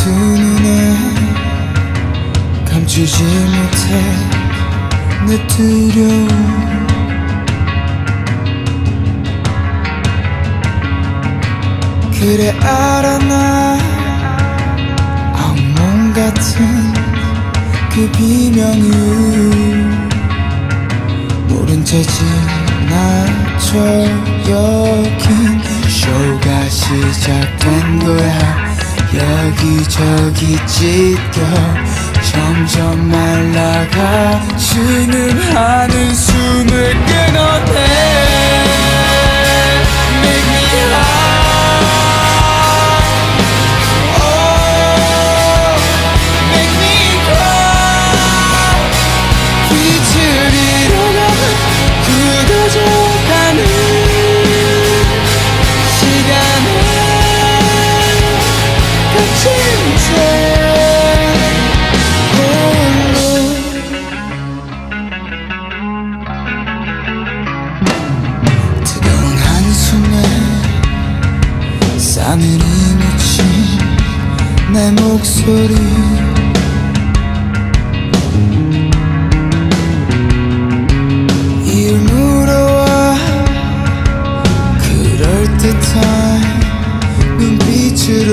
두 눈에 감추지 못해 내 두려움. 그래 알아 나 악몽 같은 그 비명을 모른 채 지나쳐. 여긴 쇼가 시작된 거야. 여기저기 찢겨 점점 말라가 지는 한숨을 끊어내. Make me high, oh, make me cry. 빛을 잃어가 굳어져가는 시간에 갇힌 채 홀로. 뜨거운 한숨에 싸늘히 묻힌 내 목소리. 이을 물어와 그럴듯한 눈빛으로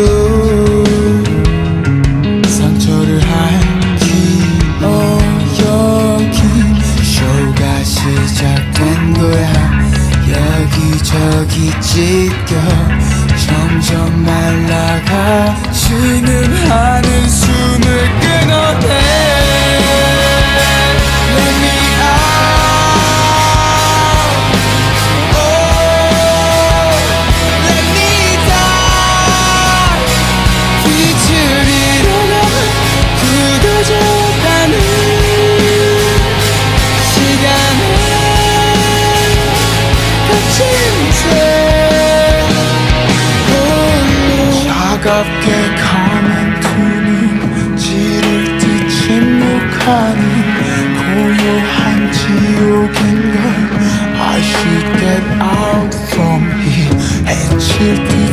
상처를 핥기어. 여긴 쇼가 시작된 거야. 여기저기 찢겨 점점 말라가 지는 한숨을 끊어내. Let me out, oh, let me die. 빛을 잃어가 굳어져가는 시간에 갇힌 채 홀로. 차갑게 감은 두 눈, 찌를 듯 침묵하는 고요한 지옥인걸. I should get out from here. 해칠 듯